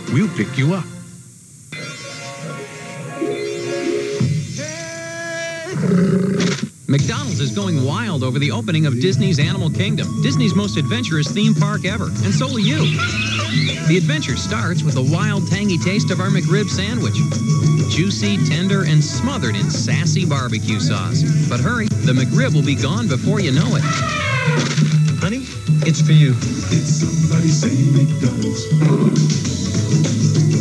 We'll pick you up. McDonald's is going wild over the opening of Disney's Animal Kingdom, Disney's most adventurous theme park ever, and so will you. The adventure starts with the wild, tangy taste of our McRib sandwich. Juicy, tender, and smothered in sassy barbecue sauce. But hurry, the McRib will be gone before you know it. Honey, it's for you. Did somebody say McDonald's?